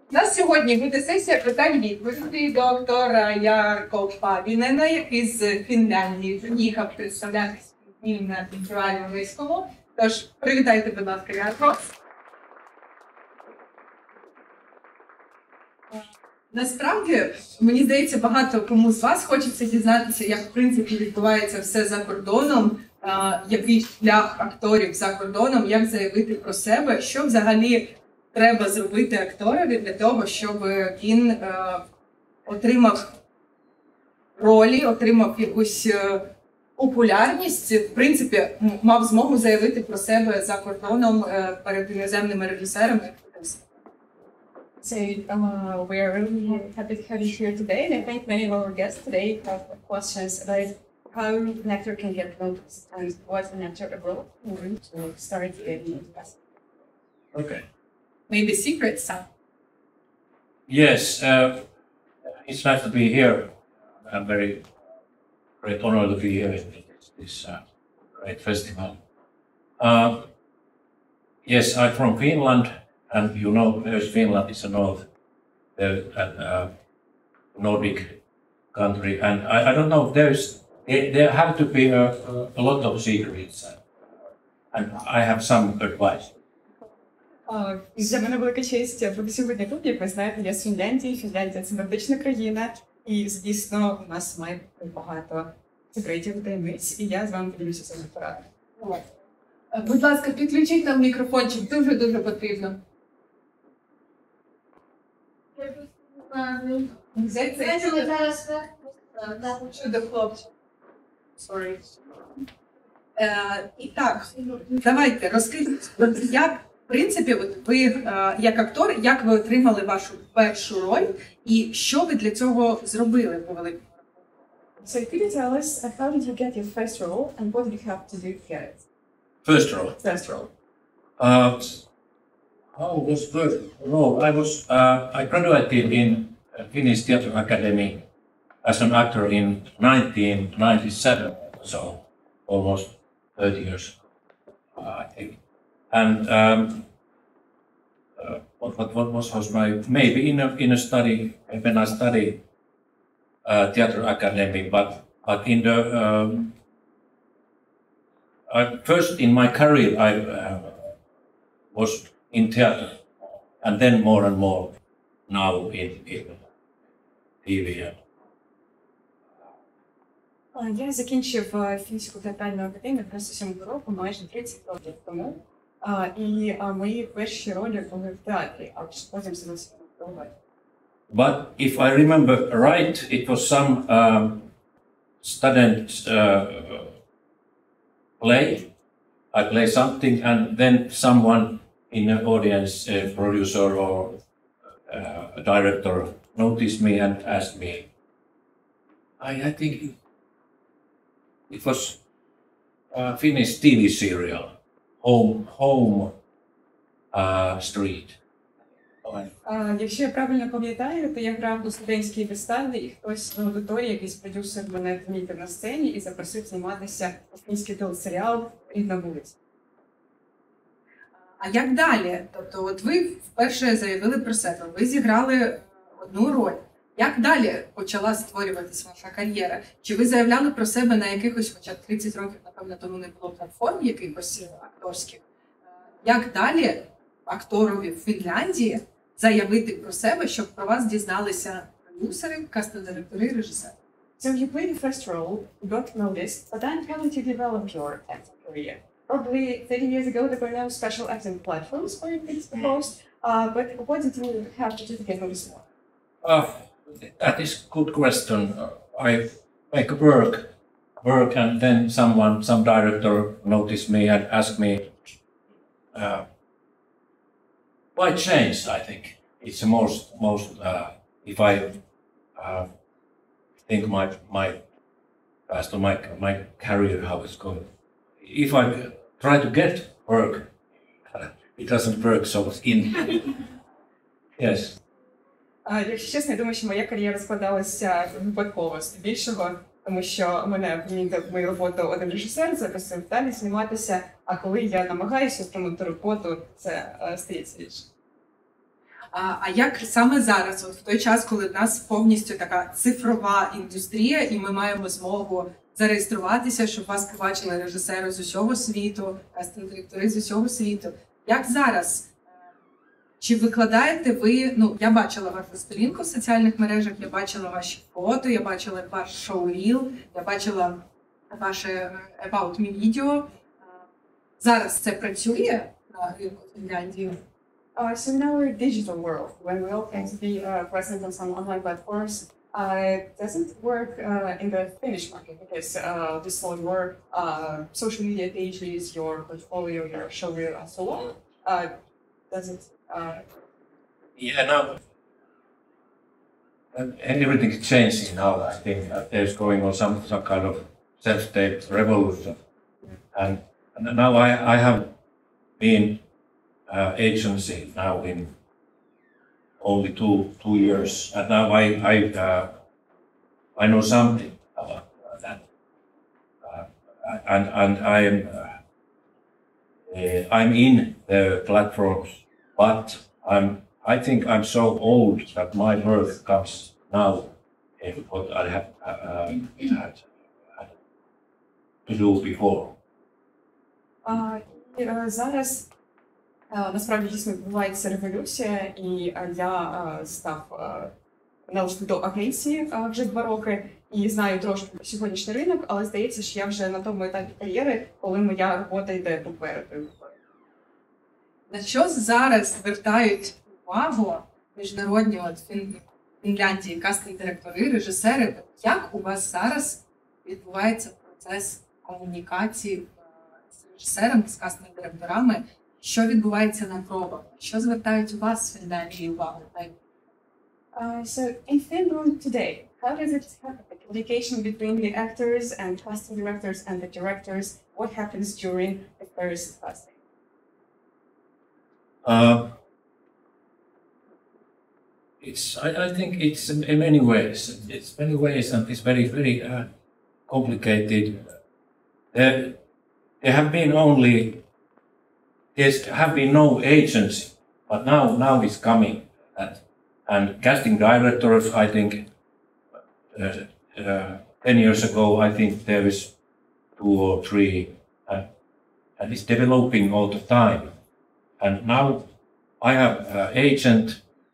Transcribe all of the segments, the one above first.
У нас сьогодні буде сесія питань-відповідей до актора Ярко Павінена, який з Фінляндії приїхав представляти фільм на фестивалі Виському. Тож, привітайте, будь ласка, Ярко. Насправді, мені здається, багато кому з вас хочеться дізнатися, як в принципі відбувається все за кордоном, який шлях акторів за кордоном, як заявити про себе, що взагалі треба зробити акторові для того, щоб він отримав ролі, отримав якусь популярність, в принципі, мав змогу заявити про себе за кордоном перед іноземними режисерами. So we're really happy to have you here today, and I think many of our guests today have questions about how an actor can get noticed and what an actor abroad can do to start getting noticed. Okay. Maybe secrets, huh? Yes, it's nice to be here. I'm very great honor to be here in this great festival. Yes, I'm from Finland, and you know, Finland is a Nordic country, and I don't know. There have to be a lot of secrets, and I have some advice. Для мене велика честь бути сьогодні тут. Як ви знаєте, я з Фінляндії. Фінляндія – це нордична країна, і, звісно, у нас має бути багато секретів, таємниць, і я з вами поділюся своїми порадами. Будь ласка, підключіть нам мікрофончик, дуже-дуже потрібно. Чудо, хлопчик. Sorry. І так, давайте, розкажіть, як, в принципі, от ви, як актор, як ви отримали вашу першу роль, і що ви для цього зробили по великому? So could you tell us how did you get your first role and what did you have to do to get it? First role. First role. How was first role? I graduated in Finnish Theatre Academy as an actor in 1997, so almost 30 years, I think. And what was my maybe in a study when I studied theatre academy, but in the first in my career I was in theatre, and then more and more now in TV. Я закінчив Фінську театральну академію 97-го року, майже 30 років тому. І мої перші ролі були в театрі, а потім з'явився на. But if I remember right, it was some student play. I play something, and then someone in the audience, a producer or a director, noticed me and asked me. I think it was a Finnish TV serial, Home Street. Якщо я правильно пам'ятаю, то я грав у студентській виставі, і хтось в аудиторії, якийсь продюсер мене помітив на сцені і запросив зніматися у фінський телесеріал «Рідна вулиця». А як далі? Тобто, от ви вперше заявили про себе, ви зіграли одну роль. Як далі почала створюватися ваша кар'єра? Чи ви заявляли про себе на якихось, хоча 30 років, напевно, тому не було платформ якихось акторських? Як далі акторові в Фінляндії заявити про себе, щоб про вас дізналися продюсери, кастинг-директори, режисери? So you played the first role, you got noticed, but then how did you develop your acting career? Probably 30 years ago there were no special acting platforms for you to post, but what did you have to do to get noticed more? That is a good question. I make work, and then some director noticed me and asked me. Why change? I think it's the most. If I think my past or my career, how it's going. If I try to get work, it doesn't work so in. Yes. Якщо чесно, я думаю, що моя кар'єра складалася випадково з більшого, тому що мене помітив мою роботу один режисер, запросив далі зніматися, а коли я намагаюся отримати роботу, це стається більше. А як саме зараз, от в той час, коли в нас повністю така цифрова індустрія, і ми маємо змогу зареєструватися, щоб вас побачили режисери з усього світу, кастинг-директори з усього світу. Як зараз? Чи викладаєте ви, ну, я бачила вашу сторінку в соціальних мережах, я бачила ваші фото, я бачила ваш шоу-ріл, я бачила ваше About Me відео. Зараз це працює на ринку Фінляндії? So in our digital world, when we all tend to be present on some online platforms, it doesn't work in the Finnish market because this all your social media pages, your portfolio, your showreel, and so on. Does it? Yeah, now everything is changing now. I think there's going on some kind of self-tape revolution, and now I have been agency now in only two years, and now I know something about that, and I'm in the platforms, but I think I'm so old that my work comes now in what I have had to do before. Зараз насправді дійсно відбувається революція, і я став належати до агенції вже 2 роки і знаю трошки про сьогоднішній ринок, але здається, що я вже на тому етапі кар'єри, коли моя робота йде попереду. На що зараз звертають увагу міжнародні Фінляндії, кастинг-директори, режисери? Як у вас зараз відбувається процес комунікації з режисерами, з кастинг-директорами? Що відбувається на пробах? Що звертають у вас в Фінляндії увагу? So in Finland today, how does it happen? The communication between the actors and casting directors and the directors, what happens during the first casting? I think it's in many ways. It's many ways, and it's very complicated. There have been no agency, but now it's coming. And casting directors, I think 10 years ago, I think there is 2 or 3, and it's developing all the time. And now I have an agent.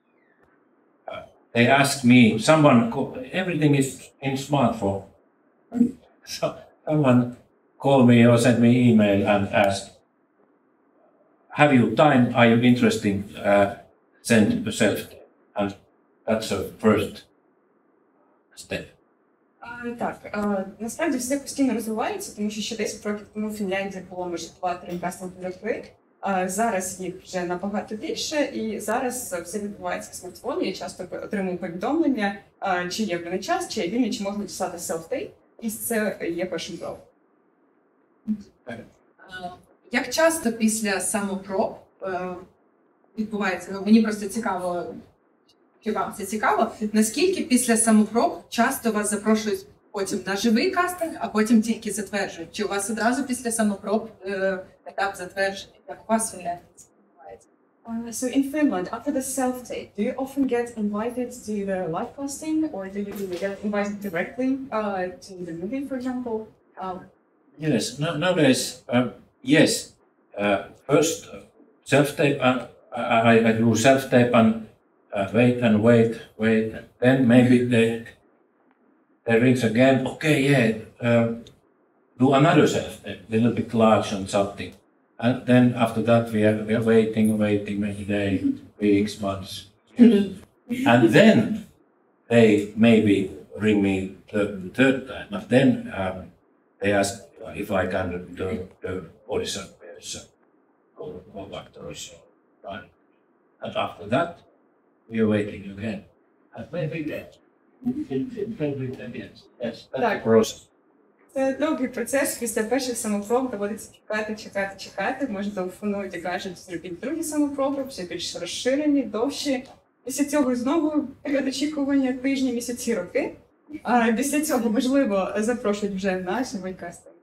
They ask me, everything is in smartphone. So someone called me or sent me email and asked, have you time? Are you interested? Send a self-tape. And that's the first step. Так, насправді все постійно розвивається, тому що ще 10 років тому в Фінляндії було, може, 2-3 кастинг-директори. Зараз їх вже набагато більше, і зараз все відбувається в смартфоні. Я часто отримую повідомлення, чи є вільний час, чи є вільний, чи можна писати self-tape, і це є першим кроком. Як часто після самопроб відбувається? Ну, мені просто цікаво, чи вам це цікаво, наскільки після самопроб часто вас запрошують потім на живий кастинг, а потім тільки затверджують? Чи у вас одразу після самопроб етап затвердження? Як у вас в Фінляндії це відбувається? So in Finland, after the self-tape, do you often get invited to the live casting, or do you get invited directly to the movie, for example? Yes, nowadays, yes. First, self-tape, I do self-tape and wait. Then maybe they rings again. Okay, yeah, do another self-tape, a little bit large and something. And then after that, we are waiting maybe days, weeks, months. And then they maybe ring me the third time. But then they ask if I can do the audition or actor or so. And after that, we are waiting again. And maybe that. Yes, that's the process. Це довгий процес. Після перших самопроб доводиться чекати. Може, телефонують і кажуть, зробіть другі самопроби, все більш розширені, довші. Після цього знову період очікування тижні, місяці, роки. А після цього, можливо, запрошують вже на живий кастинг.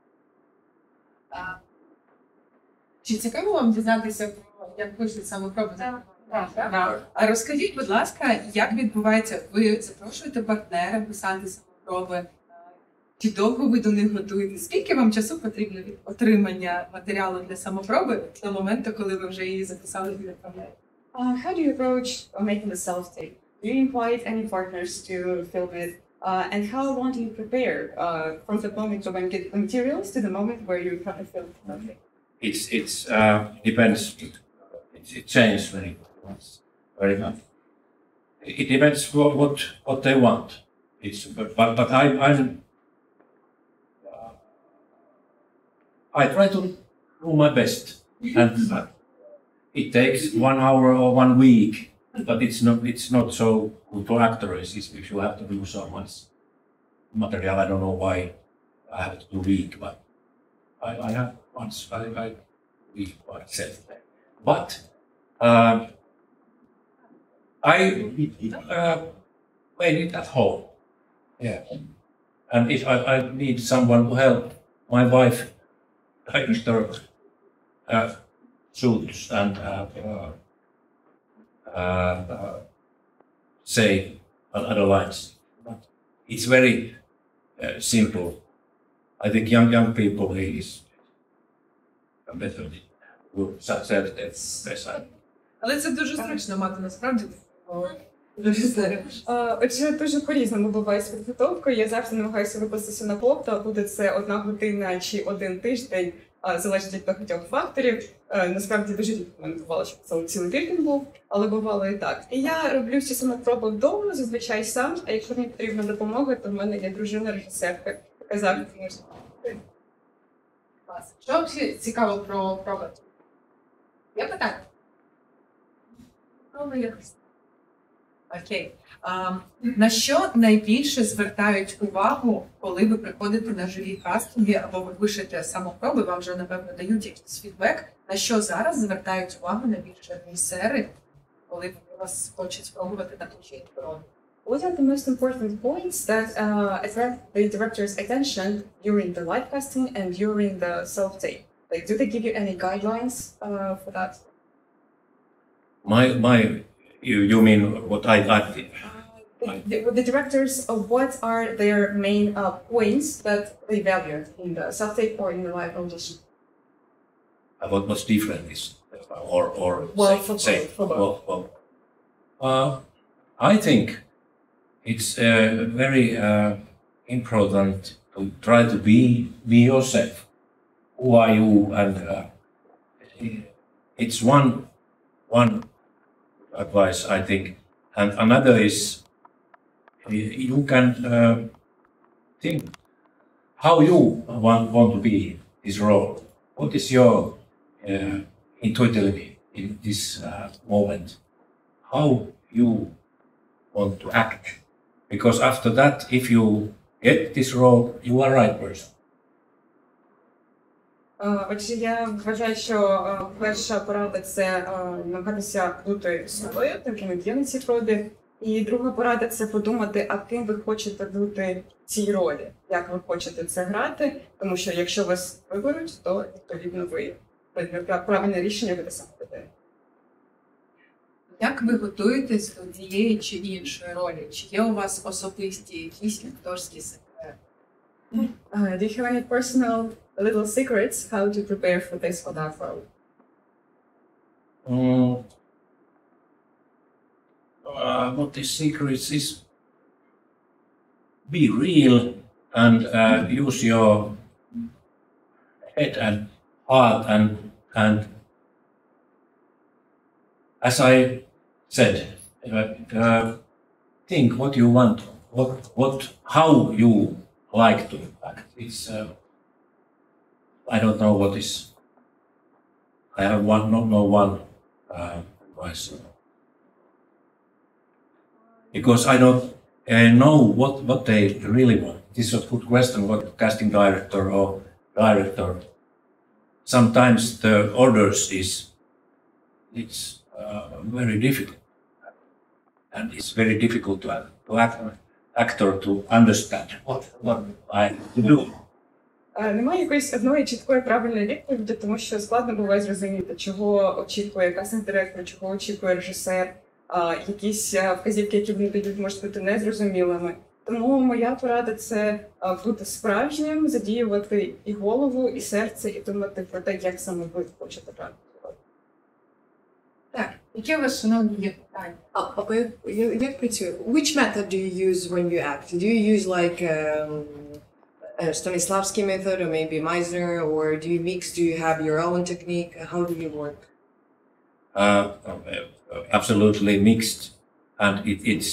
Чи цікаво вам дізнатися, як вийшли самопроби? А розкажіть, будь ласка, як відбувається? Ви запрошуєте партнера писати самопроби? Чи довго ви до них готуєте? Скільки вам часу потрібно від отримання матеріалу для самопроби до моменту, коли ви вже її записали і відправляєте? How do you approach making the self-tape? Do you invite any partners to film it? And how long do you prepare from the moment when you get the materials to the moment where you kind of film something? It's depends. It changes very much. It depends what they want. But I try to do my best, and it takes 1 hour or 1 week. But it's not so good for actors if you have to do so much material. I don't know why I have to do week, but I have once I week myself. But I made it at home. Yeah. And if I need someone to help, my wife takes the suits and say other lines. But it's very simple. I think young people is better to success that. Але це дуже зручно мати насправді режисерів. Отже, дуже по-різному буває з підготовкою. Я завжди намагаюся викластися на хлопта, буде це 1 година чи 1 тиждень, залежить від багатьох факторів. Насправді дуже рідко в мене бувало, що це цілий тиждень був, але бувало і так. І я роблю всі самопроби вдома, зазвичай сам, а якщо мені потрібна допомога, то в мене є дружина-режисерка, яка завжди може. Клас. Що взагалі цікаво про проби? Є питання? Окей. На що найбільше звертають увагу, коли ви приходите на живі кастинги або ви пишете самопроби, вам вже, напевно, дають якийсь фідбек, на що зараз звертають увагу найбільше режисери, коли вас хочуть спробувати наключити роль? What are the most important points that attract the director's attention during the live casting and during the self-tape? Like, do they give you any guidelines for that? You mean what I did? The directors, what are their main points that they value in the self-tape or in the live audition? What's different is, or Well, say, for both. I think it's very important to try to be yourself. Who are you? And it's one advice, I think. And another is you can think how you want to be this role. What is your intuitivity in this moment? How you want to act? Because after that, if you get this role, you are right person. Отже, я вважаю, що перша порада – це намагатися бути собою, таким є на цій робі. І друга порада – це подумати, а ким ви хочете бути в цій ролі, як ви хочете це грати, тому що якщо вас виберуть, то відповідно ви правильне рішення буде саме буде. Як ви готуєтесь до тієї чи іншої ролі? Чи є у вас особисті якісь акторські секрети? Do you have any personal little secrets how to prepare for this or that role? What the secret is be real and use your head and heart and as I said, think what you want, how you like to act. It's I don't know what is. I have one advice. Because I don't know what they really want. This is a good question. What casting director or director? Sometimes the orders it's very difficult, and it's very difficult to actor to understand what I do. Немає якоїсь одної чіткої правильної відповіді, тому що складно буває зрозуміти, чого очікує кастинг-директор, чого очікує режисер, якісь вказівки, які вони дають, можуть бути незрозумілими. Тому моя порада – це бути справжнім, задіювати і голову, і серце, і думати про те, як саме ви хочете грати. Так, які у вас, шановні, є питання? Як працює? Which method do you use when you act? Do you use like a Stanislavski method or maybe Meisner, or do you mix? Do you have your own technique? How do you work? Absolutely mixed, and it's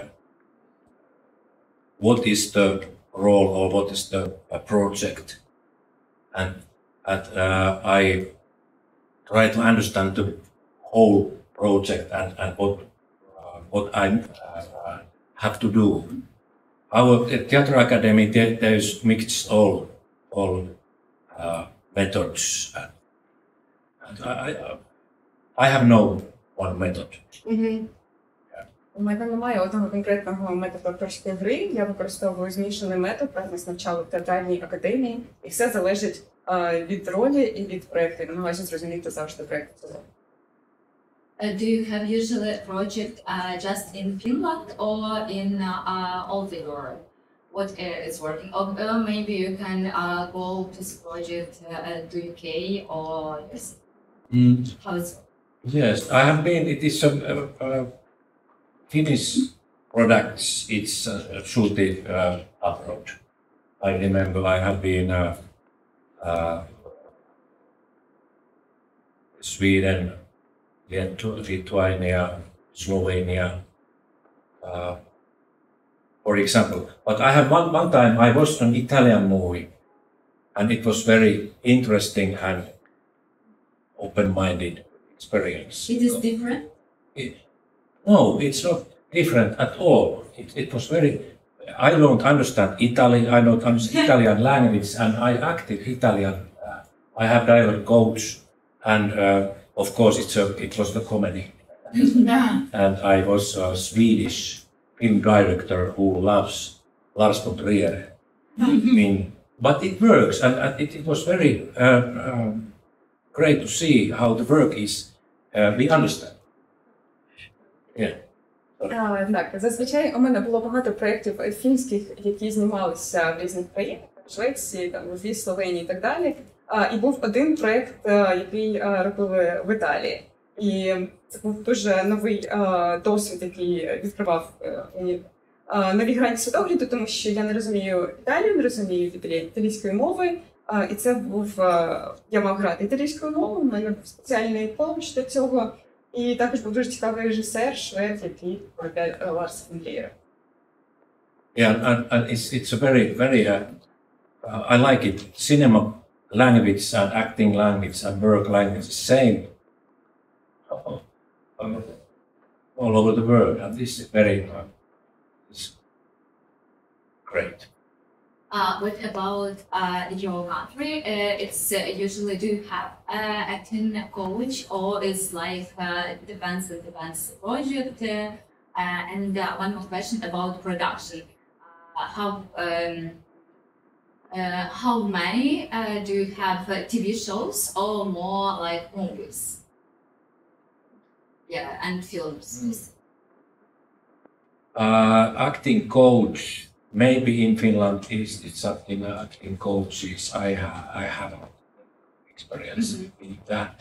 what is the role or what is the project, and I try to understand the whole project and what I have to do. Our theater academy there's mixed all methods, and I have no one method. У мене немає одного конкретного методу акторської гри. Я використовую змішаний метод, нас навчали в театральній академії, і все залежить від ролі і від проєкту. Намагаюся зрозуміти завжди проєкт. Do you have usually a project just in Finland or in all the world? What is working? Or maybe you can go to this project to UK or yes. How is it? Yes, I have been. It is a Finnish products. It's shooted abroad. I remember I have been Sweden, Lithuania, Slovenia, for example. But I have one time I was an Italian movie, and it was very interesting and open-minded experience. It is different. No, it's not different at all. It was very. I don't understand Italian. I don't understand Italian language, and I acted Italian. I have dialect coach, and of course it was the comedy. And I was a Swedish film director who loves Lars von Trier. But it works, and it was very great to see how the work is. We understand. Yeah. Так, зазвичай у мене було багато проєктів фінських, які знімалися в різних країнах, в Швеції, там, Литві, Словенії і так далі. І був один проєкт, який робили в Італії. І це був дуже новий досвід, який відкривав мені нові грані світогляду, тому що я не розумію Італію, не розумію італійської мови. І це був, я мав грати італійською мовою, у мене був спеціальний коуч до цього. І також був дуже цікавий режисер, швед, який проявляє Ларса фон Трієра. Yeah, and it's a very I like it. Cinema language and acting language and work language is same all over the world, and this is very it's great. What about your country? It's usually do you have acting coach or it's like depends project? And one more question about production. How many do you have TV shows or more like movies? Yeah, and films. Acting coach. Maybe in Finland it's something acting coaches. I have experience in that,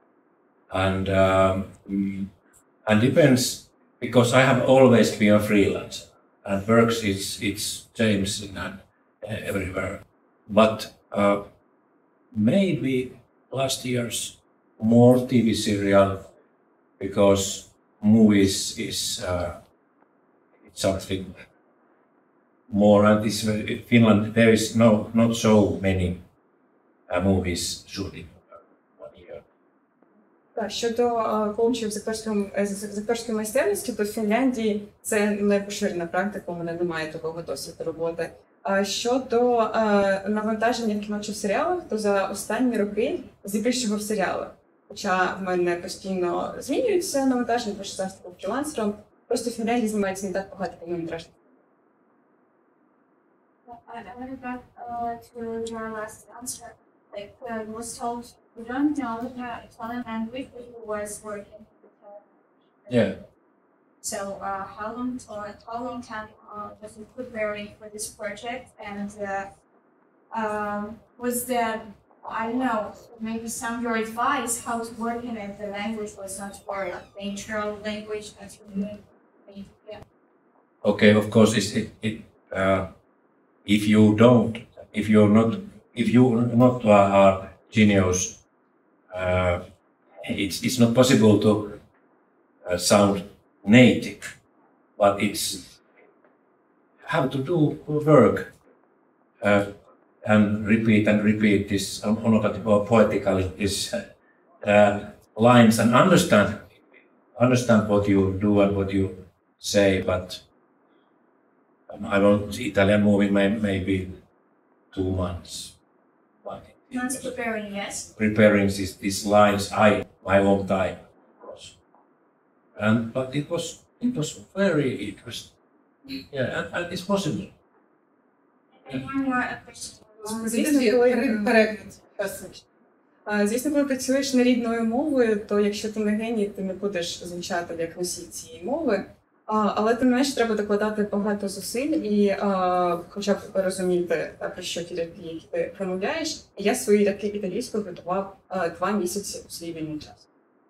and depends because I have always been a freelancer and works it's James and everywhere. But maybe last year's more TV serial because movies is it's something. More, and this in Finland there is not so many movies shooting 1 year. Так, щодо коучів з акторської майстерності, то в Фінляндії це не поширена практика, у мене немає такого досвіду роботи. Щодо навантаження в кіно чи в серіалах, то за останні роки здебільшого в серіалах. Хоча в мене постійно змінюються навантаження, тому що зараз був фрілансером, просто в Фінляндії знімається не так багато повнометражних. I want to back to your last answer. Like, you was told you don't know the Italian language, but you was working with Yeah. So, how long time was you preparing for this project? And was there, I don't know, maybe some your advice how to work in it? The language was not for natural language, as you yeah. Okay, of course, if you don't, if you're not are genius, it's not possible to sound native, but it's have to do work and repeat this onomatic or poetically these lines and understand what you do and what you say, but I wrote Italian movie maybe 2 months. But Not preparing, yes. preparing these lines, my own time, of course. But it was very interesting. Yeah, and it's possible. And one more question. Звісно, коли працюєш не рідною мовою, то якщо ти не геній, ти не будеш звучати як носій цієї мови. Але тим не менше треба докладати багато зусиль і хоча б розуміти, про що ті рядки, які ти промовляєш. Я свої рядки італійською готував 2 місяці у свій вільний час.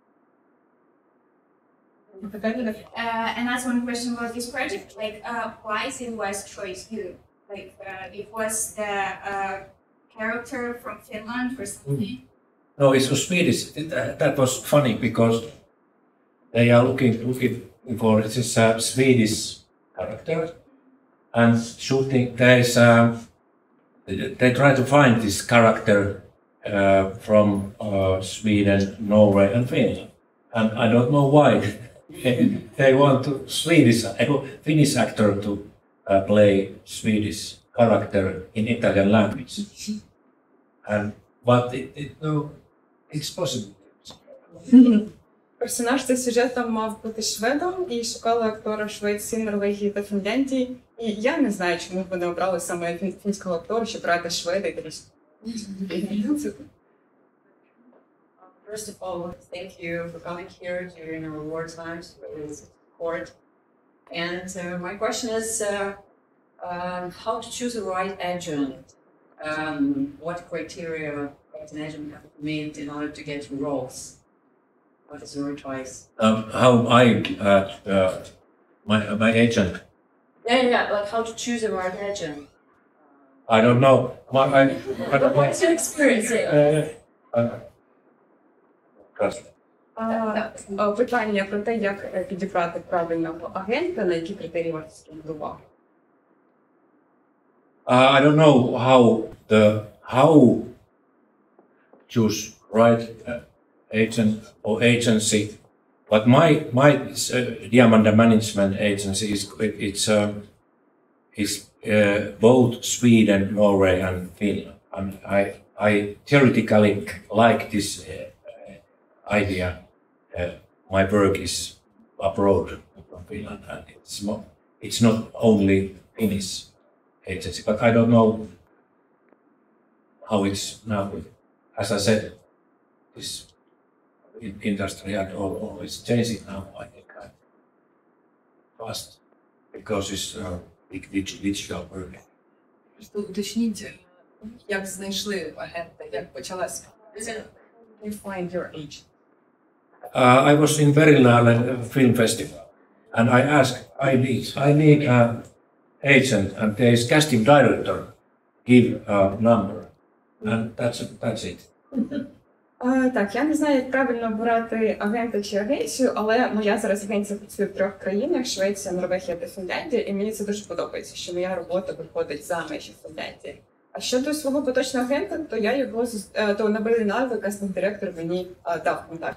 And that's one question about this project. Like, why it was choice you? Like, it was the character from Finland or something. No, it's Swedish. That was funny because they are looking for this Swedish character and shooting. They try to find this character from Sweden, Norway, and Finland, and I don't know why they want Finnish actor to play Swedish character in Italian language, but it's possible. Персонаж за сюжетом мав бути шведом і шукали актора Швеції, Норвегії та Фінляндії. І я не знаю, чому вони обрали саме фінського актора, щоб грати шведа і італійського. First of all, thank you for coming here during our war times with this court. And my question is how to choose the right agent. What criteria does an agent have to meet in order to get roles? What is your advice? How my agent. Yeah. Like how to choose the right agent. I don't know. What's your experience? Питання про те, як підібрати правильного агента, на які критерії варто звернути увагу. I don't know how choose right agent or agency, but my Diamanda Management Agency is both Sweden, Norway, and Finland, and I theoretically like this idea. My work is abroad from Finland, and it's not only Finnish agency, but I don't know how it's now. As I said, this industry and all is changing now, I think, fast, because it's big digital work. Просто уточніть, як знайшли агента, як почалася. You find your agent. I was in Berlinale Film Festival, and I asked, I need an agent, and there is casting director, give a number, and that's it. Так, я не знаю, як правильно обирати агента чи агенцію, але моя зараз агенція працює в 3 країнах – Швеція, Норвегія та Фінляндія, і мені це дуже подобається, що моя робота виходить за межі Фінляндії. А щодо свого поточного агента, то я його на Берлінале кастинг-директор мені дав контакт.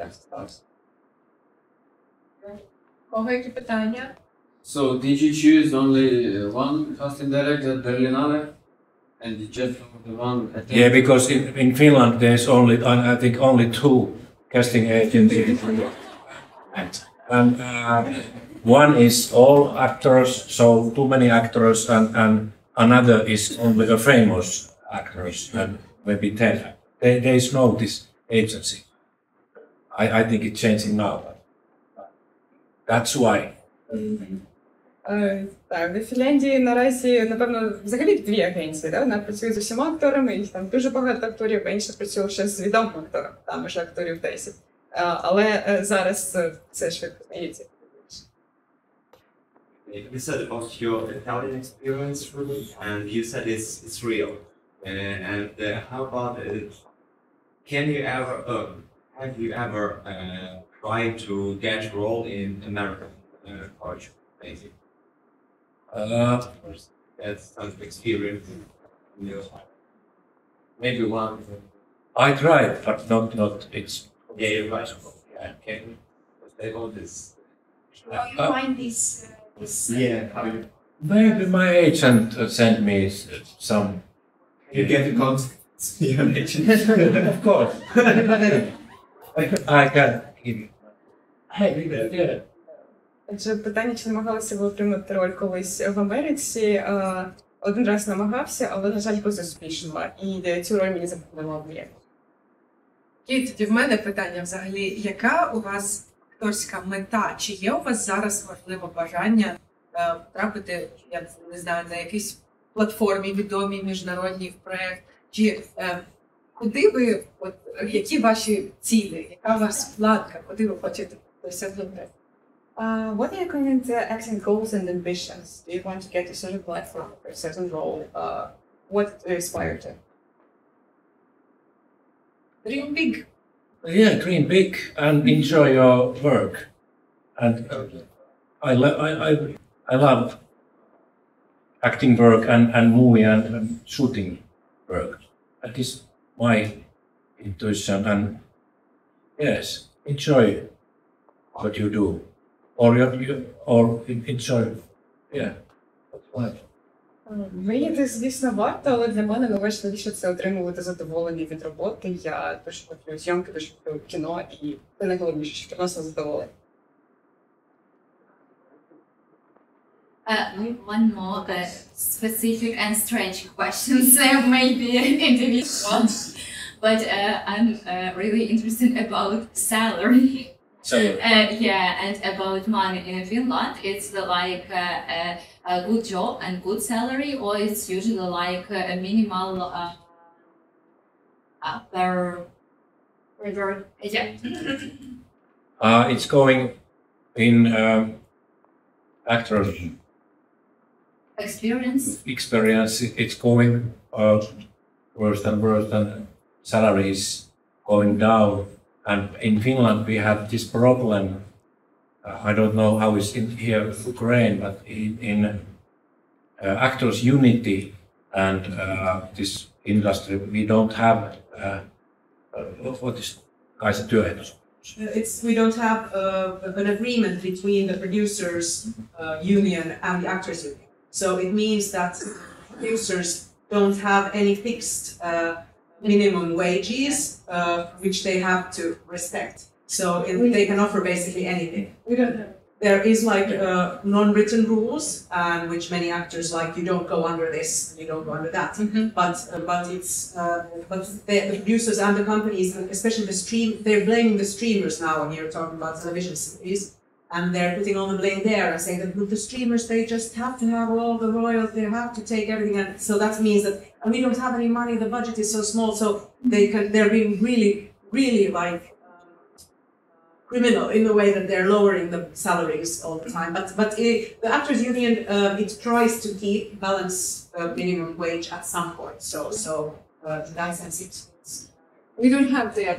Кого які питання? So, did you choose only one casting director at Berlinale? And just the one at Yeah, because in Finland there's I think only 2 casting agencies, and one is all actors, so too many actors, and another is only the famous actors, and maybe 10. There is no this agency. I think it's changing now. That's why. Так, в Фінляндії наразі, напевно, взагалі дві агенції, да? Одна працює з усіма акторами, їх там дуже багато акторів, а інша працює лише з відомими акторами, там вже акторів 10. Але зараз це швидко змінюється. You said about your Italian experience, really, and you said it's real. How about can you ever have you ever tried to get a role in American culture, maybe? That's some experience. In your life. Maybe one. I tried, but not it's. Yeah, you're right. Yeah, can you say about this? How you find this? Yeah, how you Maybe my agent sent me some. get the contact? Of course. I can give you. Hey, yeah. Отже, питання, чи намагалися ви отримати роль колись в Америці? Один раз намагався, але, на жаль, безуспішно. І цю роль мені запропонував Мрія. І тоді в мене питання взагалі, яка у вас акторська мета? Чи є у вас зараз можливо бажання потрапити, я не знаю, на якійсь платформі відомій міжнародній проєкт? Чи куди ви, от, які ваші цілі, яка у вас планка, куди ви хочете досягнути? What are your current acting goals and ambitions? Do you want to get a certain platform or a certain role? What do you aspire to? Dream big. Yeah, dream big and enjoy your work. And I love acting work and movie and shooting work. That is my intuition. And yes, enjoy what you do, or enjoy. Yeah, that's right. Мені це, звісно, варто, але для мене найважливіше це отримувати задоволення від роботи. Я дуже люблю зйомки, дуже люблю кіно, і це найголовніше, що приносить задоволення. One more specific and strange questions, maybe individual, but I'm really interested about salary. So Yeah, and about money in Finland, it's like a good job and good salary, or it's usually like a minimal yeah. it's going in actors Experience. It's going worse and worse, and salaries going down. And in Finland we have this problem. I don't know how it's in here in Ukraine, but in actors' unity and this industry, we don't have what is työehtosopimus. We don't have an agreement between the producers union and the actors union. So it means that producers don't have any fixed minimum wages which they have to respect. So they can offer basically anything. We don't have. There is like non-written rules, which many actors like. You don't go under this, you don't go under that. But the producers and the companies, especially they're blaming the streamers now. When you're talking about television series, and they're putting all the blame there and saying that the streamers, they just have to have all the royalties, they have to take everything, and so that means that we don't have any money. The budget is so small, so they're being really like. Criminal in the way that they're lowering the salaries all the time, but the actors union it tries to keep balance minimum wage at some point. So in that sense, it's We don't have that.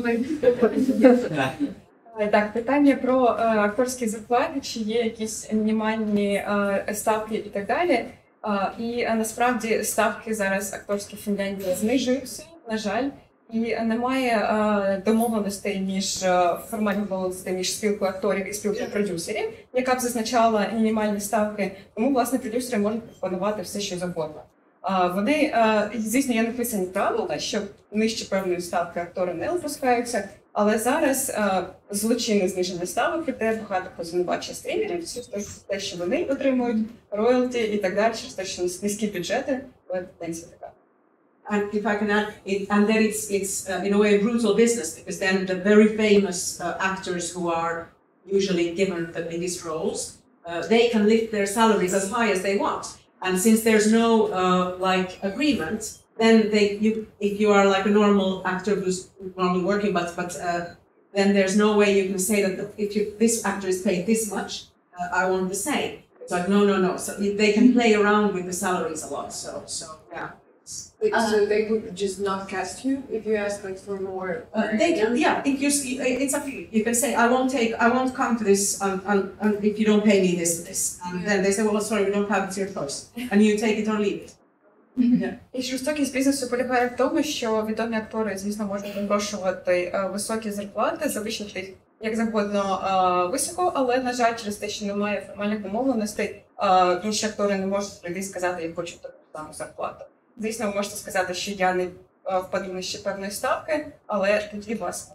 Так, питання про акторські зарплати, чи є якісь мінімальні ставки і так далі. І насправді ставки зараз акторські в Фінляндії знижуються, на жаль. І немає домовленостей формальних домовленостей між спілкою акторів і спілкою продюсерів, яка б зазначала мінімальні ставки. Тому, власне, продюсери можуть пропонувати все, що завгодно. Вони, звісно, є написані правила, що нижче певної ставки актори не опускаються, Але зараз злочинне зниження ставок іде, багато хто звинувачує стрімерів, через те, що вони отримують роялті і так далі, через те, що низькі бюджети, але тенденція така. And if I can add, and then it's in a way a brutal business, because then the very famous actors who are usually given the biggest roles, they can lift their salaries as high as they want. And since there's no like agreement, then if you are like a normal actor who's normally working, but then there's no way you can say that this actor is paid this much, I want the same. It's like no. So they can play around with the salaries a lot. So yeah. So they would just not cast you if you ask like for more. They can, yeah. If it's up to you. You can say I won't come to this if you don't pay me this. And then they say, well, sorry, we don't have it, it's your choice, and you take it or leave it. І жорстокість бізнесу полягає в тому, що відомі актори, звісно, можуть випрошувати високі зарплати, завищити як завгодно високо, але, на жаль, через те, що немає формальних домовленостей, інші актори не можуть прийти і сказати, я хочу таку саму зарплату. Звісно, ви можете сказати, що я не впаду нижче певної ставки, але тоді вас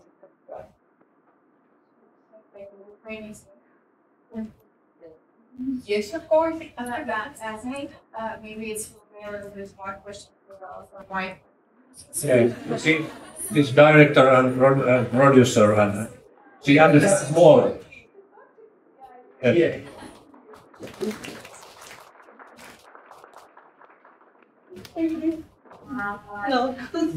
Yes, of course. Maybe it's a little bit more question for my. Yeah, see, this director and producer, and she understands more. Yeah. Hello.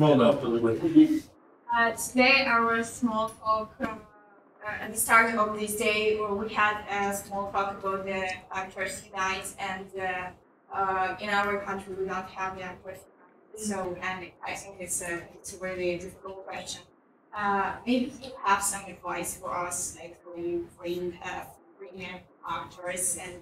No. Today our small talk, at the start of this day, we had a small talk about the actors' rights, and in our country we don't have the actors' rights. So, and I think it's a really difficult question. Maybe you have some advice for us, like for bring actors and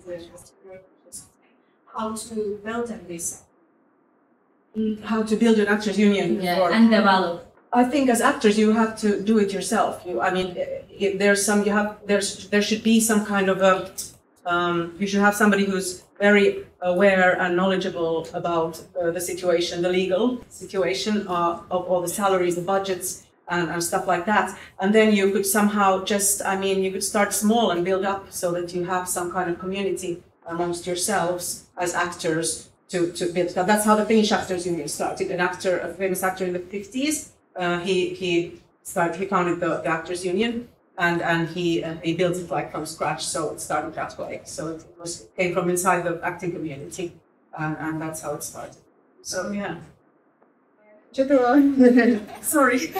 how to build this. How to build an actors union and develop. I think as actors you have to do it yourself. If there should be some kind of a you should have somebody who's very aware and knowledgeable about the situation, the legal situation of all the salaries, the budgets, and stuff like that. And then you could somehow you could start small and build up so that you have some kind of community amongst yourselves as actors to build. That's how the Finnish Actors Union started. A famous actor in the 50s, he founded the Actors Union, and he built it like from scratch. So it started that way. So it came from inside the acting community, and that's how it started. So yeah. Чудово. Sorry.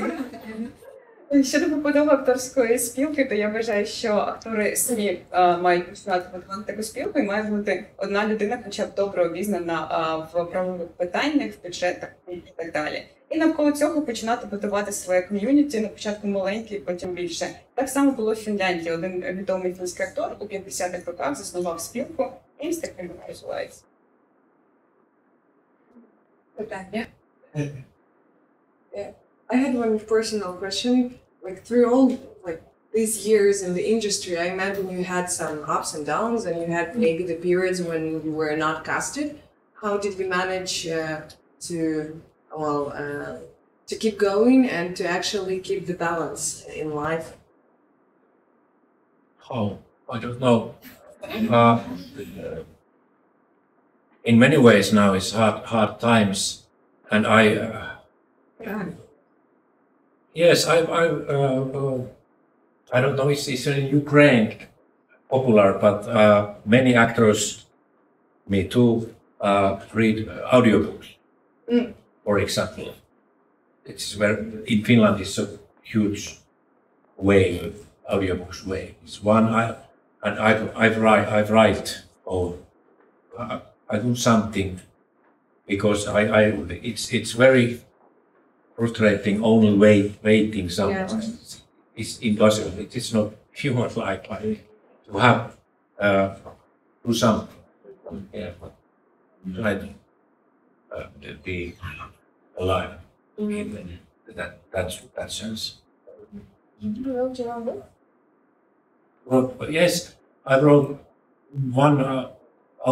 Щодо побудови акторської спілки, то я вважаю, що актори самі мають починати будувати таку спілку, і має бути одна людина, хоча б добре обізнана в правових питаннях, в бюджетах і так далі. І навколо цього починати будувати своє ком'юніті, на початку маленьке, потім більше. Так само було в Фінляндії. Один відомий фінський актор у 50-х роках заснував спілку, і з таким розвивається. Питання? Yeah. I had one personal question. Like through all these years in the industry, I imagine you had some ups and downs, and you had maybe the periods when you were not casted. How did you manage to keep going and to actually keep the balance in life? Oh, I don't know. In many ways now it's hard times, and yes, I don't know. It's in Ukraine popular, but many actors, me too, read audiobooks. For example, it's in Finland it's a huge wave, audiobooks wave. It's one, I write or I do something because it's very frustrating only waiting sometimes. Yeah. It's impossible. It is not human like to have do something. Yeah, try to be alive in that sense. Well, yes, I wrote one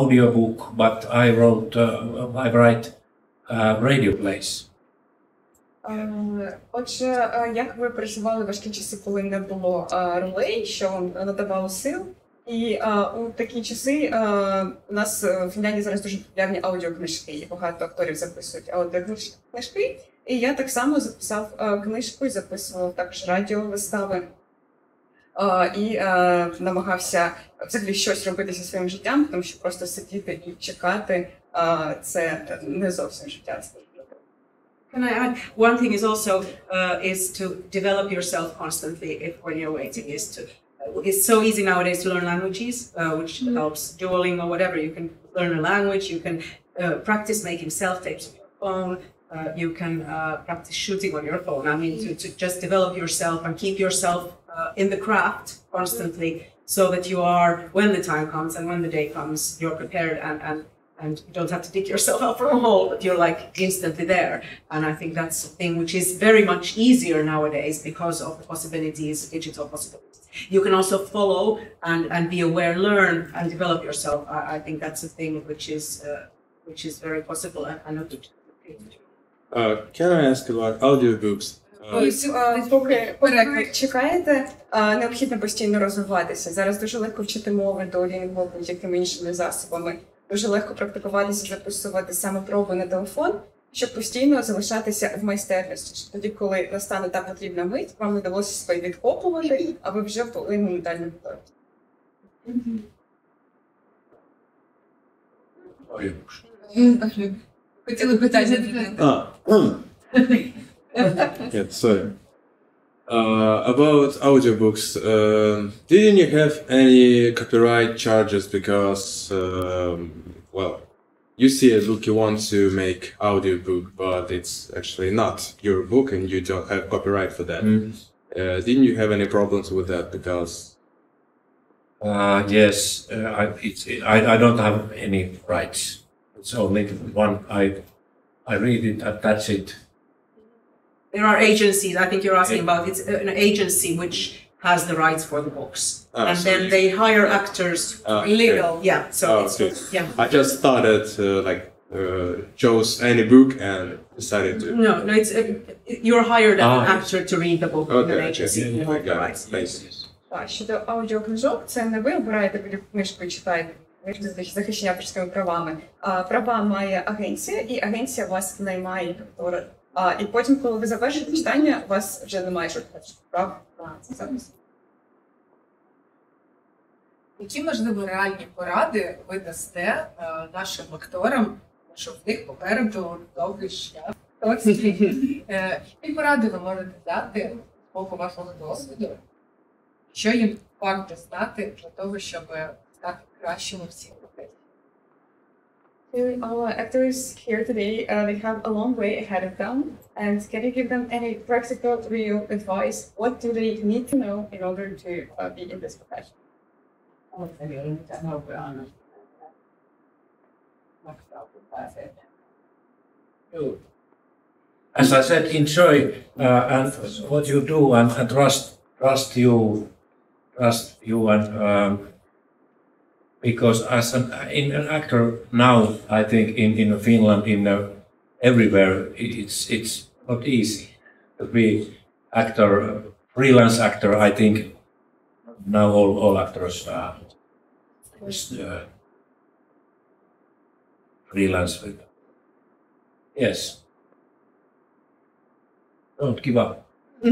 audiobook, but I write radio plays. Отже, як ви переживали важкі часи, коли не було ролей, що вам надавало сил? І у такі часи у нас в Фінляндії зараз дуже популярні аудіокнижки, і багато акторів записують аудіокнижки. І я так само записав книжку і записував також радіовистави. І намагався взагалі щось робити зі своїм життям, тому що просто сидіти і чекати це не зовсім життя. Can I add? One thing is also is to develop yourself constantly if when you're waiting. It's so easy nowadays to learn languages, which helps Duolingo, whatever. You can learn a language. You can practice making self-tapes on your phone. You can practice shooting on your phone. I mean, to just develop yourself and keep yourself in the craft constantly, so that you are, when the time comes and when the day comes, you're prepared and you don't have to dig yourself out from a hole, but you're like instantly there. And I think that's a thing which is very much easier nowadays because of the possibilities, digital possibilities. You can also follow and be aware, learn and develop yourself. I think that's a thing which is very possible and a good. Can I ask about audiobooks? Поки ви чекаєте, необхідно постійно розвиватися. Зараз дуже легко вчити мови до Duolingo будь-якими іншими засобами. Дуже легко практикуватися, записувати саме проби на телефон, щоб постійно залишатися в майстерності. Тоді, коли настане та потрібна мить, вам не довелося себе відкопувати, а ви вже були моментально готові. Хотіли питання. Yeah, sorry. About audiobooks, didn't you have any copyright charges because, well, you see a book you want to make audiobook, but it's actually not your book and you don't have copyright for that. Didn't you have any problems with that because? Yes, I don't have any rights. It's only one. I read it and that's it. There are agencies, I think you're asking about, it's an agency which has the rights for the books. And so then they hire actors, legal, yeah, so it's, okay. yeah. I just thought that, chose any book and decided to. No, it's, you're hired as an actor to read the book in an agency. Okay. You have the rights. Thanks. Щодо аудіокнижок, це не ви обираєте будь-яку книжку і читаєте, ви захищені авторськими правами. Права має агенція, і агенція вас наймає автора. І потім, коли ви завершите читання, у вас вже немає жодних прав на це запис. Які, можливо, реальні поради ви дасте нашим акторам, щоб в них попереду довгий шлях? Які поради ви можете дати з боку вашого досвіду? Що їм варто знати для того, щоб стати кращими в цій професії? Our actors here today, they have a long way ahead of them. And can you give them any practical, real advice? What do they need to know in order to be in this profession? As I said, enjoy and what you do and trust you and because as an actor now, I think in Finland, everywhere, it's not easy to be actor, freelance actor. I think now all actors freelance. Yes. Don't give up.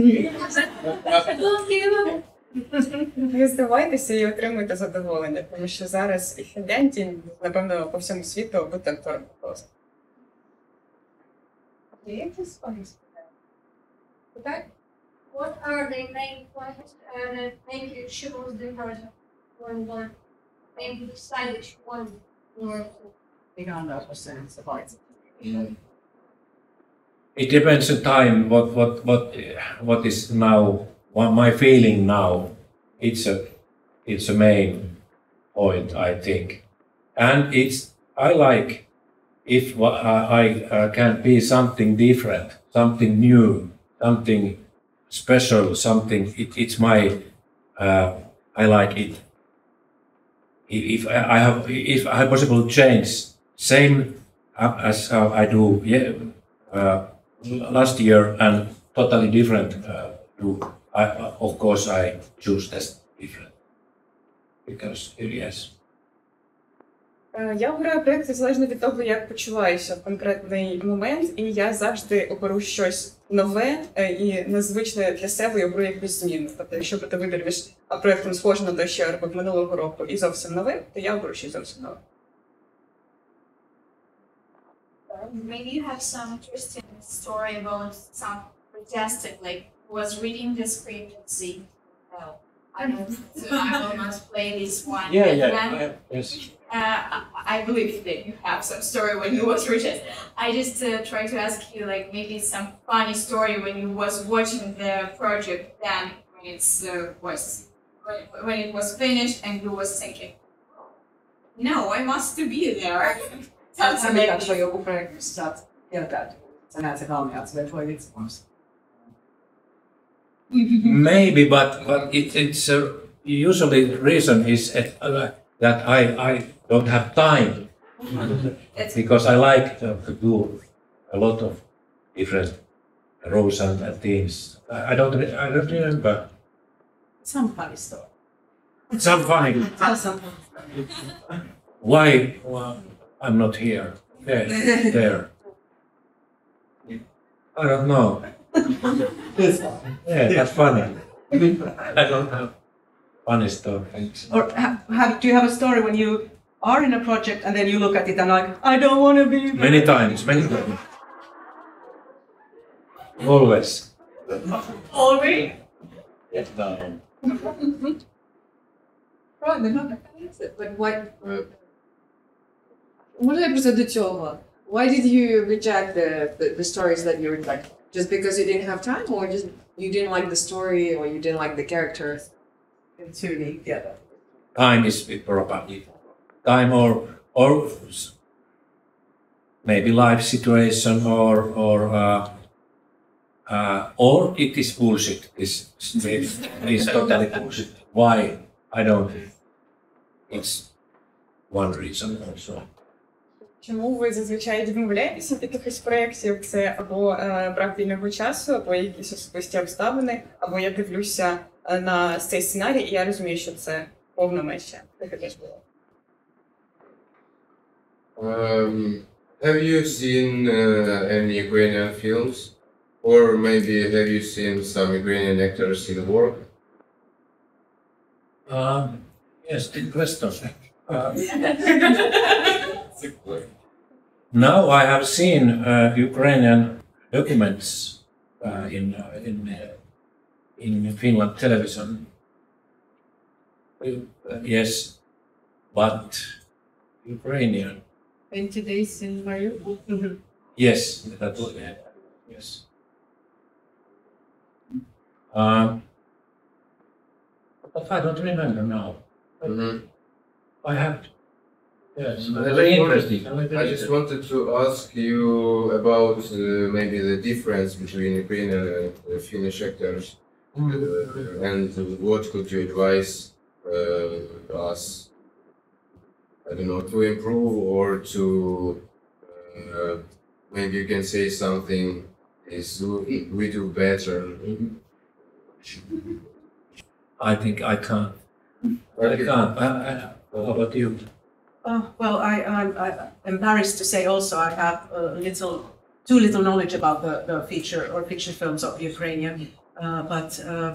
Не здавайтеся і отримуйте задоволення, тому що зараз і в Фінляндії, напевно, по всьому світу бути актором просто. What are the main points that make you choose the person when you decide which one you're It depends on time. What is now? My feeling now. It's a main point, I think, and I like if I can be something different, something new, something special, something. It's my. I like it. If I have possible change, same as I do last year and totally different look. Of course, I choose this different because yes. Я обираю проєкти залежно від того, як почуваюся в конкретний момент, і я завжди оберу щось нове і незвичне для себе, і оберу якусь зміну. Тобто, якщо ти вибір між проєктом схожим на те, що я робив минулого року, і зовсім нове, то я оберу щось зовсім нове. Maybe you have some interesting story about some fantastic, like was reading the script and see, well, I will not play this one. Yes. I believe that you have some story when you was reading. I just try to ask you, like maybe some funny story when you was watching the project, then when when it was finished and you was thinking, no, I must be there. Це не так, що я у проєкті стати. Я так. Це не цікаво, я це твої спонсор. Maybe, but it's usually the reason is that I don't have time because I like to do a lot of different roles and themes. I don't remember. Some funny story. Some funny. Tell something. Why I'm not here? There. I don't know. Yeah, that's funny. I don't have funny stories. Or do you have a story when you are in a project and then you look at it and like, I don't want to be there. Many times. Always. Already? Yes, no. Right, they're not but what... Можна я просто до цього? Why did you reject the stories that you read? Like, just because you didn't have time, or just you didn't like the story, or you didn't like the characters? It's really, yeah. Time is probably time or maybe life situation or it is bullshit. Is totally bullshit. Why? I don't. It's one reason also. Чому ви зазвичай відмовляєтеся від якихось проєктів? Це або брак вільного часу, або якісь особисті обставини, або я дивлюся на цей сценарій, і я розумію, що це повна меча. Таке теж було. Have you seen any Ukrainian films? Or maybe have you seen some Ukrainian actors in work? Yes, good question. Now I have seen Ukrainian documents in Finland television. Yes, but Ukrainian. And today's in Mariupol? Yes, that was yes. But I don't remember now. I have. Yes, very interesting. I just wanted to ask you about maybe the difference between Ukrainian and Finnish actors, and what could you advise us? I don't know, to improve or to maybe you can say something is we do better. I think I can't. I can't. How about you? Well, I'm embarrassed to say also I have too little knowledge about the feature films of Ukrainian, but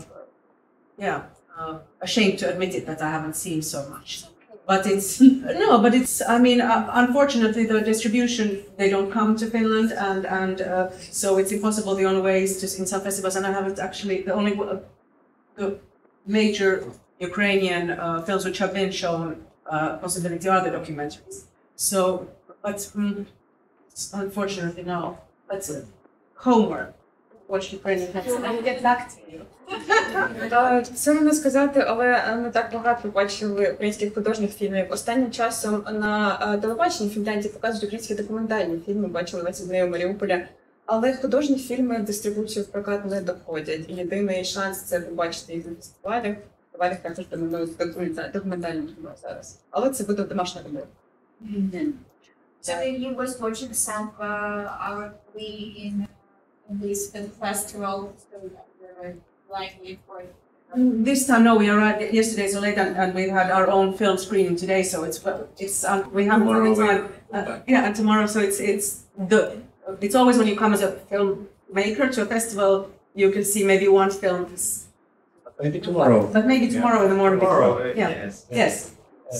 ashamed to admit it that I haven't seen so much. But I mean, unfortunately, the distribution, they don't come to Finland, and so it's impossible. The only way is to in some festivals, and I haven't actually, the major Ukrainian films which have been shown possibility are the documentaries. So, but unfortunately, no. That's it. Homework. Watch Ukrainian films and get back to you. Соромно сказати, але ми так багато бачили українських художніх фільмів. Останнім часом на телебаченні в Фінляндії показують українські документальні фільми, бачили 20 днів у Маріуполі. Але художні фільми в дистрибуцію в прокат не доходять. І єдиний шанс це побачити їх на фестивалях. Фестивалях також домінують документальні фільми зараз. Але це буде домашня робота. So you was watching some our in this festival, so that we're likely for This time, no, we arrived yesterday so late, and we had our own film screening today, so it's we haven't Tomorrow had time. Yeah, and tomorrow, so it's always when you come as a filmmaker to a festival, you can see maybe one film, Maybe tomorrow. but maybe tomorrow in the morning. Tomorrow, Yeah. yes. Yes.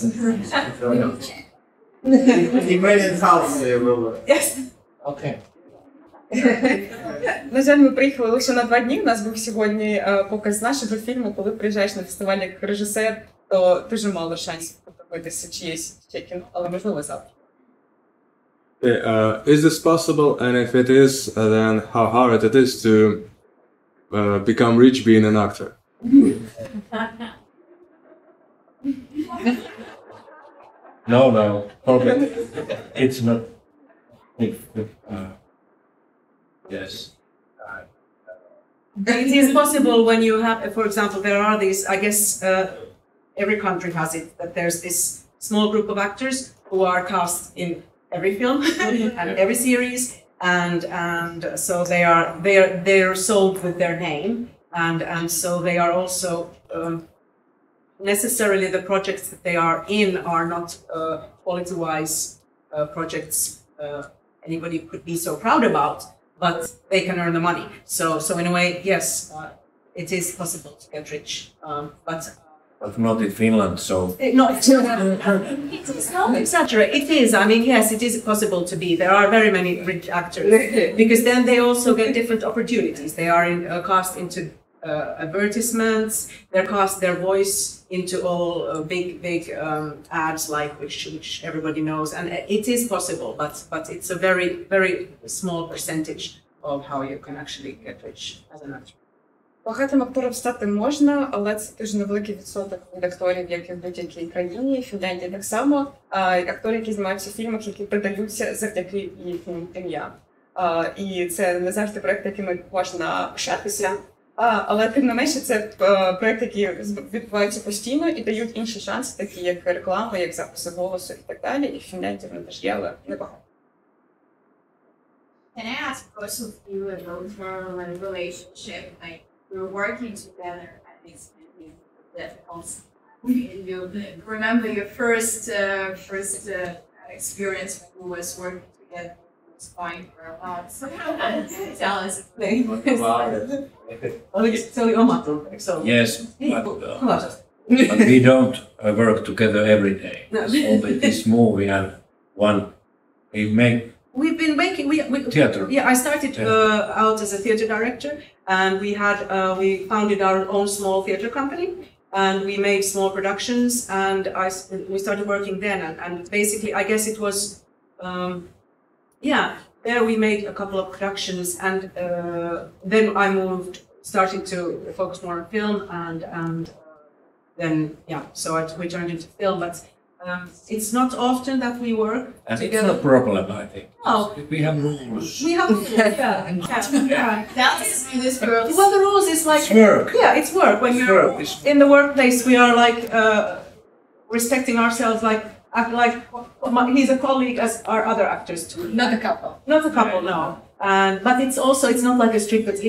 The Brilliant House will. Yes. Okay. На жаль, ми приїхали лише на 2 дні. У нас був сьогодні показ нашого фільму. Коли приїжджаєш на фестиваль як режисер, то дуже мало шансів подивитися чиєсь чекін, але можливо завтра. Is this possible? And if it is, then how hard it is to become rich being an actor? No, probably it's not. Yes. It is possible when you have, for example, there are these, I guess every country has it, that there's this small group of actors who are cast in every film and every series, and so they're sold with their name, and so they are also necessarily the projects that they are in are not quality-wise projects anybody could be so proud about, but they can earn the money. So in a way, yes, it is possible to get rich, but not in Finland, so. It's not exaggerate. It is. I mean, yes, it is possible to be. There are very many rich actors because then they also get different opportunities. They are cast into advertisements. They're cast their voice into all big ads, like which everybody knows, and it is possible. But it's a very small percentage of how you can actually get rich as an actor. Багатим актором стати можна, але це дуже невеликий відсоток від акторів, як і в будь-якій країні, в Фінляндії так само. Актори, які знімаються в фільмах, які продаються завдяки їхнім ім'ям. І це не завжди проєкти, якими можна пишатися. Але тим не менше, це проєкти, які відбуваються постійно і дають інші шанси, такі як реклама, як записи голосу і так далі. І в Фінляндії вони теж є, але небагато. Can I ask both of you about your relationship? Like, we're working together at this difficult. You remember your first experience when you was working together? It was fine for a while. So tell us Yes, but we don't work together every day. Only this movie and one we make. We've been making theater. Yeah, I started out as a theater director, and we founded our own small theater company, and we made small productions, and we started working then, and basically I guess it was there we made a couple of productions, and then I started to focus more on film, and then we turned into film, but. It's not often that we work and together. It's not a problem, I think. No. We have rules. We have rules, yeah. Well, the rules is like... It's work. Yeah, it's work. When you're in the workplace, we are like respecting ourselves like he's a colleague as are other actors too. Not a couple. Not a couple, no. But it's not like a strict, but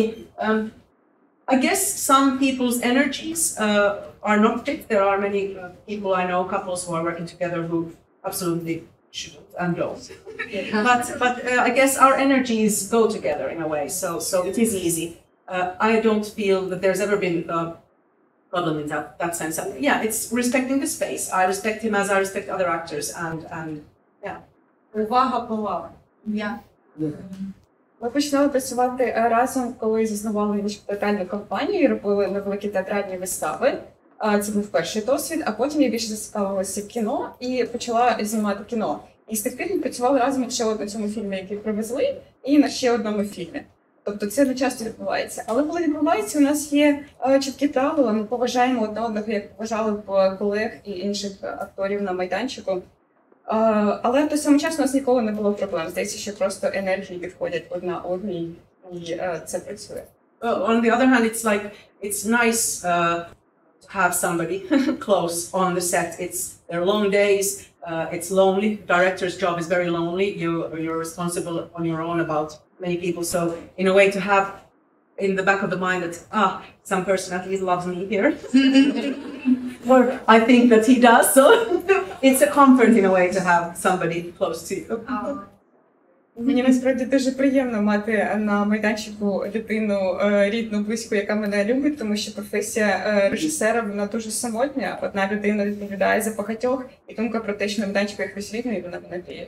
I guess some people's energies are not fit. There are many people I know, couples who are working together who absolutely shouldn't and don't. But I guess our energies go together in a way, so it is easy. I don't feel that there's ever been a problem in that sense. Yeah, it's respecting the space. I respect him as I respect other actors, and yeah. Увага. Yeah. Ми почали працювати разом, коли заснували театральну компанію, робили невеликі театральні вистави. Це був перший досвід, а потім я більше зацікавилася в кіно і почала знімати кіно. І з тих пір ми працювали разом ще на цьому фільмі, який привезли, і на ще одному фільмі. Тобто це не часто відбувається. Але коли відбувається, у нас є чіткі правила, ми поважаємо одне одного, як поважали б колег і інших акторів на майданчику. Але до цього часу у нас ніколи не було проблем. Здається, що просто енергії підходять одна одній, і це працює. On the other hand, it's nice to have somebody close on the set. They're long days. It's lonely. Director's job is very lonely. You're responsible on your own about many people. So in a way, to have in the back of the mind that some person at least loves me here, or I think that he does. So it's a comfort in a way to have somebody close to you. Мені насправді дуже приємно мати на майданчику людину рідну, близьку, яка мене любить, тому що професія режисера, вона дуже самотня. Одна людина відповідає за багатьох, і думка про те, що на майданчику є хтось рідний, вона мене гріє.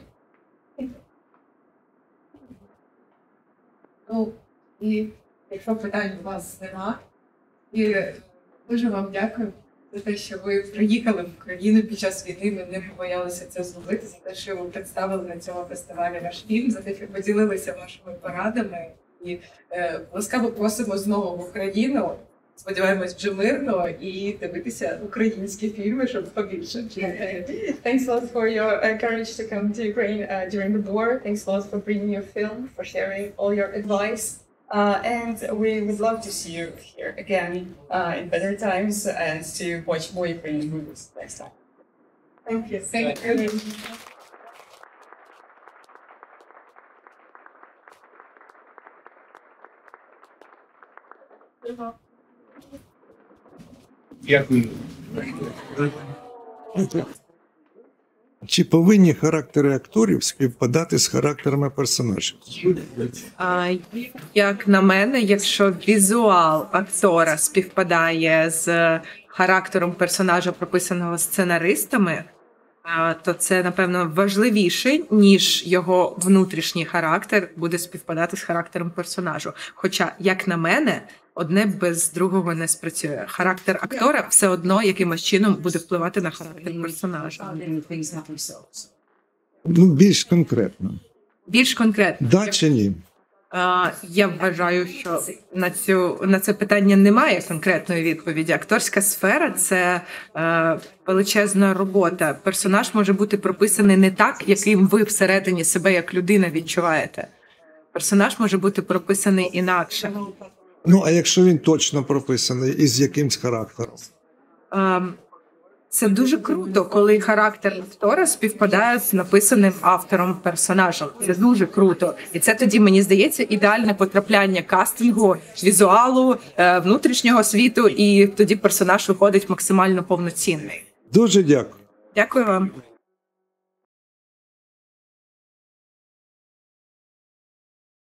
Ну, і якщо питань у вас нема, і дуже вам дякую за те, що ви приїхали в Україну під час війни, ми не побоялися це зробити, за те, що ви представили на цьому фестивалі наш фільм, за те, що поділилися вашими порадами. І ласкаво просимо знову в Україну. Сподіваємось, вже мирно, і дивитися українські фільми, щоб побільше. Thanks a lot for your courage to come to Ukraine during the war. Thanks a lot for bringing your film, for sharing all your advice. And we would love to see you here again in better times and to watch more Ukrainian movies next time. Thank you. Thank you. Дякую. Чи повинні характери акторів співпадати з характерами персонажів? Як на мене, якщо візуал актора співпадає з характером персонажа, прописаного сценаристами, то це, напевно, важливіше, ніж його внутрішній характер буде співпадати з характером персонажу. Хоча, як на мене, одне без другого не спрацює. Характер актора все одно якимось чином буде впливати на характер персонажа. Ну, більш конкретно. Більш конкретно. Да чи ні? Я вважаю, що на це питання немає конкретної відповіді. Акторська сфера – це величезна робота. Персонаж може бути прописаний не так, яким ви всередині себе як людина відчуваєте. Персонаж може бути прописаний інакше. Ну, а якщо він точно прописаний і з якимсь характером? Це дуже круто, коли характер актора співпадає з написаним автором персонажем. Це дуже круто. І це тоді, мені здається, ідеальне потрапляння кастингу, візуалу, внутрішнього світу, і тоді персонаж виходить максимально повноцінний. Дуже дякую. Дякую вам.